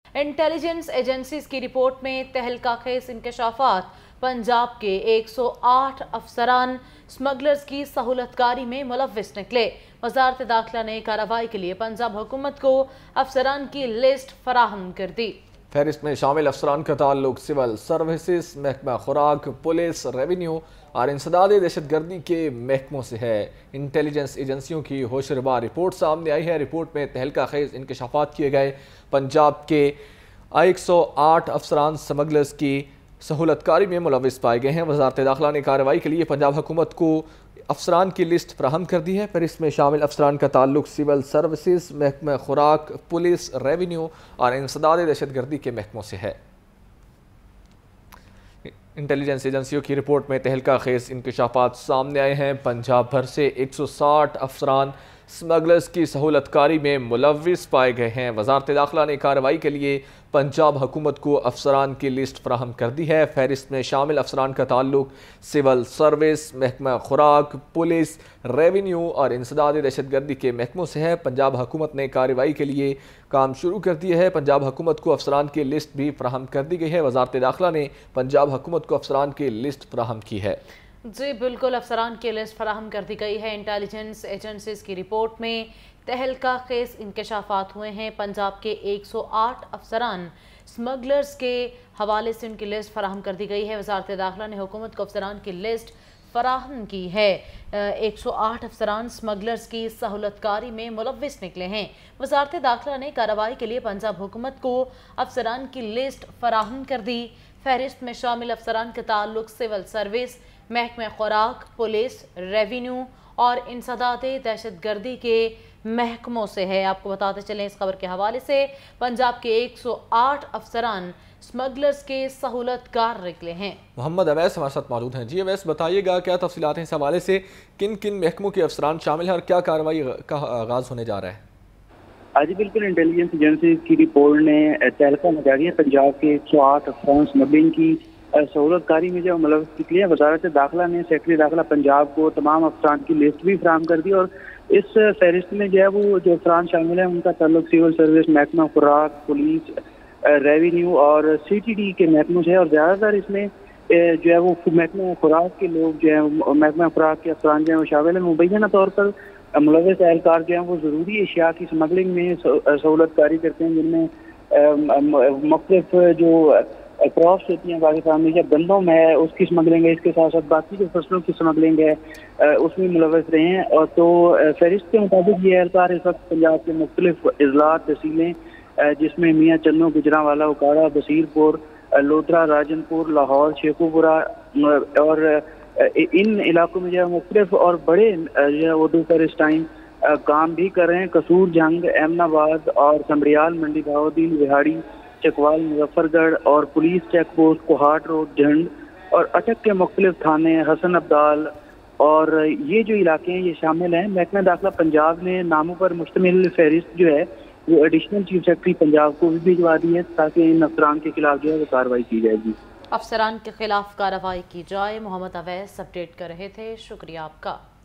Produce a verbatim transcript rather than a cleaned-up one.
Intelligence agencies की report में तहलका खेज इंकशाफात। पंजाब के एक सौ आठ अफसरान स्मगलर्स की सहूलतकारी में मुलव्विस निकले। वजारत दाखिला ने कार्रवाई के लिए पंजाब हुकूमत को अफसरान की लिस्ट फराहम कर दी। फहरिस्त में शामिल अफसरान का ताल्लुक सिविल सर्विसेज, महकमा खुराक, पुलिस, रेवेन्यू और इंसदाद दहशत गर्दी के महकमों से है। इंटेलिजेंस एजेंसियों की होशरुबा रिपोर्ट सामने आई है। रिपोर्ट में तहलका खेज इंकशाफात किए गए। पंजाब के एक सौ आठ अफसरान स्मगलर्स की सहूलतकारी में मुलव्विस पाए गए हैं। वजारत दाखिला ने कार्रवाई के लिए पंजाब हुकूमत को अफसरान की लिस्ट फराहम कर दी है। फिर इसमें शामिल अफसरान का ताल्लुक सिविल सर्विसेज, महकमा खुराक, पुलिस, रेवेन्यू और इंसदाद दहशत गर्दी के महकमों से है। इंटेलिजेंस एजेंसियों की रिपोर्ट में तहलका खेज इंकशाफात सामने आए हैं। पंजाब भर से एक सौ साठ अफसरान स्मगलर्स की सहूलतकारी में मुलव्विस पाए गए हैं। वजारत दाखिला ने कार्रवाई के लिए पंजाब हुकूमत को अफसरान की लिस्ट फराहम कर दी है। फहरिस्त में शामिल अफसरान का ताल्लुक सिविल सर्विस, महकमा खुराक, पुलिस, रेवेन्यू और इंसदाद दहशत गर्दी के महकमों से है। पंजाब हुकूमत ने कार्रवाई के लिए काम शुरू कर दिया है। पंजाब हुकूमत को अफसरान की लिस्ट भी फराहम कर दी गई है। वजारत दाखिला ने पंजाब हुकूमत को अफसरान की लिस्ट फराहम की है। जी बिल्कुल, अफसरान की लिस्ट फराहम कर दी गई है। इंटेलिजेंस एजेंसीज की रिपोर्ट में तहलका खेज इंकशाफात हुए हैं। पंजाब के एक सौ आठ अफसरान स्मगलर्स के हवाले से उनकी लिस्ट फराहम कर दी गई है। वजारत दाखिला ने हुकूमत को अफसरान की लिस्ट फराहम की है। एक सौ आठ अफसरान स्मगलर्स की सहूलतकारी में मुलव्विस निकले हैं। वजारत दाखिला ने कार्रवाई के लिए पंजाब हुकूमत को अफसरान की लिस्ट फराहम कर दी। फहरिस्त में शामिल अफसरान के ताल्लुक सिविल सर्विस, महकमा खुराक, पुलिस, रेवेन्यू और इंसदाद दहशत गर्दी के महकमों से है। आपको बताते चलें इस खबर के हवाले से पंजाब के एक सौ आठ अफसरान स्मगलर्स के सहूलतकार निकले हैं। मोहम्मद अवैस हमारे साथ मौजूद हैं। जी अवैस, बताइएगा क्या तफसीलात हैं इस हवाले से, किन किन महकमों के अफसरान शामिल हैं और क्या कार्रवाई का आगाज होने जा रहा है? आज बिल्कुल इंटेलिजेंस एजेंसी की रिपोर्ट ने तहलका मचा दिया। पंजाब के एक सौ आठ अफसरान स्मगलिंग की सहूलतकारी में जो मुलव्विस निकले हैं। वजारत दाखिला ने सेक्रेटरी दाखिला पंजाब को तमाम अफसरान की लिस्ट भी फराहम कर दी और इस फहरिस्त में जो है वो जो अफसरान शामिल हैं उनका ताल्लुक सिविल सर्विस, महकमा खुराक, पुलिस, रेवेन्यू और सी टी डी के महकमों से है। और ज़्यादातर इसमें जो है वो महकमा खुराक के लोग जो है महकमा खुराक के अफसरान जो है वो शामिल हैं। मुबैना तौर पर मुलव्विस एहलकार जो हैं वो ज़रूरी अशिया की स्मगलिंग में सहूलतकारी करते हैं, जिनमें मुख्तलिफ जो क्रॉप्स होती हैं पाकिस्तान में, जब गंदम है उसकी स्मगलिंग है, इसके साथ साथ बाकी जो फसलों की स्मगलिंग है उसमें मुलव्विस रहे हैं। और तो फहरिस्त के मुताबिक ये एहलकार इस वक्त पंजाब के मुख्तलिफ अजला तहसीलें जिसमें मियाँ चन्नो, गुजरांवाला, उकाड़ा, बसीरपुर, लोधरा, राजनपुर, लाहौर, शेखुपुरा और इन इलाकों में जो है मुख्तलिफ और बड़े जो है उर्दू पर इस टाइम काम भी कर रहे हैं। कसूर जंग, एमनाबाद और समरियाल, मंडी बहाउद्दीन, बिहाड़ी, चकवाल, मुजफ्फरगढ़ और police check post, Kohat road, Jhand और अटक के मुख्तलिफ थाने, हसन अब्दाल और ये जो इलाके हैं ये शामिल हैं। महकमा दाखिला पंजाब ने नामों पर मुश्तमिल फहरिस्त जो है वो एडिशनल चीफ सेक्रेटरी पंजाब को भी भिजवा दी है ताकि इन अफसरान के खिलाफ जो है वो कार्रवाई की जाएगी। अफसरान के खिलाफ कार्रवाई की जाए। मोहम्मद अवैस अपडेट कर रहे थे, शुक्रिया आपका।